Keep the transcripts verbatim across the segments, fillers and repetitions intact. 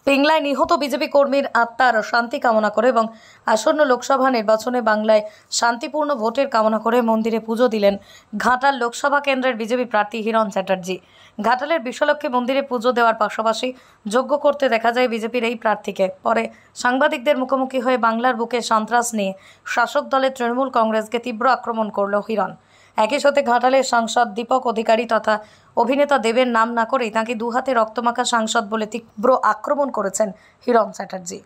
পিংলায় নিহত বিজেপি কর্মীর আত্মার শান্তি কামনা করে এবং আসন্ন লোকসভা নির্বাচনে বাংলায় শান্তিপূর্ণ ভোটের কামনা করে মন্দিরে পুজো দিলেন ঘাটাল লোকসভা কেন্দ্রের বিজেপি প্রার্থী হিরণ চ্যাটার্জি। ঘাটালের বিশ্বলক্ষ্মী মন্দিরে পুজো দেওয়ার পাশাপাশি যজ্ঞ করতে দেখা যায় বিজেপির এই প্রার্থীকে। পরে সাংবাদিকদের মুখোমুখি হয়ে বাংলার বুকে সন্ত্রাস নিয়ে শাসক দলের তৃণমূল কংগ্রেসকে তীব্র আক্রমণ করল হিরণ। একই সাথে ঘাটালের সাংসদ দীপক অধিকারী তথা অভিনেতা দেবের নাম না করেই তাঁকে দুহাতে রক্তমাখা সাংসদ বলে তীব্র আক্রমণ করেছেন হিরণ চ্যাটার্জি।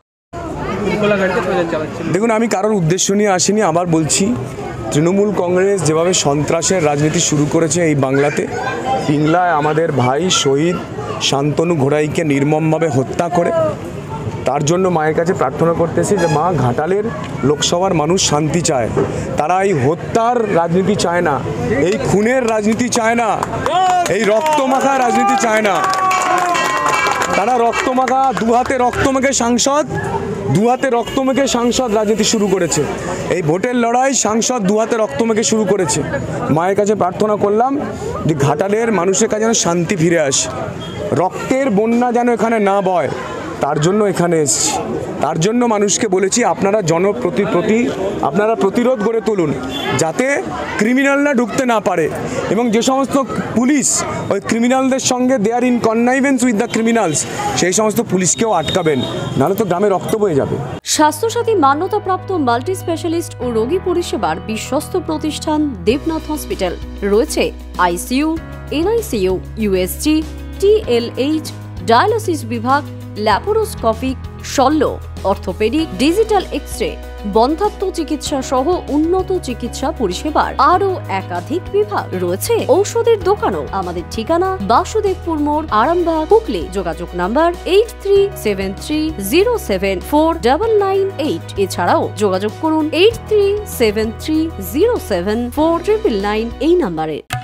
দেখুন, আমি কারোর উদ্দেশ্য নিয়ে আসিনি। আবার বলছি, তৃণমূল কংগ্রেস যেভাবে সন্ত্রাসের রাজনীতি শুরু করেছে এই বাংলাতে, পিংলায় আমাদের ভাই শহীদ শান্তনু ঘোড়াইকে নির্মমভাবে হত্যা করে, তার জন্য মায়ের কাছে প্রার্থনা করতেছি যে মা, ঘাটালের লোকসভার মানুষ শান্তি চায়। তারা এই হত্যার রাজনীতি চায় না, এই খুনের রাজনীতি চায় না, এই রক্তমাখা রাজনীতি চায় না। তারা রক্তমাখা দুহাতে রক্তমাখে সাংসদ দুহাতে রক্তমেখে সাংসদ রাজনীতি শুরু করেছে। এই ভোটের লড়াই সাংসদ দুহাতে রক্তমেখে শুরু করেছে। মায়ের কাছে প্রার্থনা করলাম যে ঘাটালের মানুষের কাছে যেন শান্তি ফিরে আসে, রক্তের বন্যা যেন এখানে না বয়, তার জন্য এখানে এসেছি। তার জন্য মানুষকে বলেছি, আপনারা জনপ্রতি প্রতি আপনারা প্রতিরোধ গড়ে তুলুন যাতে ক্রিমিনালরা ঢুকতে না পারে, এবং যে সমস্ত পুলিশ ওই ক্রিমিনালদের সঙ্গে they are in connivance with the criminals, সেই সমস্ত পুলিশকেও আটকাবেন, নাহলে তো গ্রামে রক্ত বয়ে যাবে। স্বাস্থ্যসাথী মান্যতাপ্রাপ্ত মাল্টি স্পেশালিস্ট ও রোগী পরিষেবার বিশ্বস্ত প্রতিষ্ঠান দেবনাথ হসপিটাল। রয়েছে ICU, NICU, USG, TLH, dialysis বিভাগ, ল্যাপারোস্কোপিক, শল্য, অর্থোপেডিক, ডিজিটাল এক্স-রে, বন্ধ্যাত্ব চিকিৎসা সহ উন্নত চিকিৎসা পরিষেবার আরও একাধিক বিভাগ রয়েছে। ঔষধের দোকানও। আমাদের ঠিকানা বাসুদেবপুর মোড়, আরামবাগ, হুগলি। যোগাযোগ number eight three seven three zero seven four double nine eight. এছাড়াও যোগাযোগ করুন eight three seven three zero seven four triple nine এই নাম্বারে।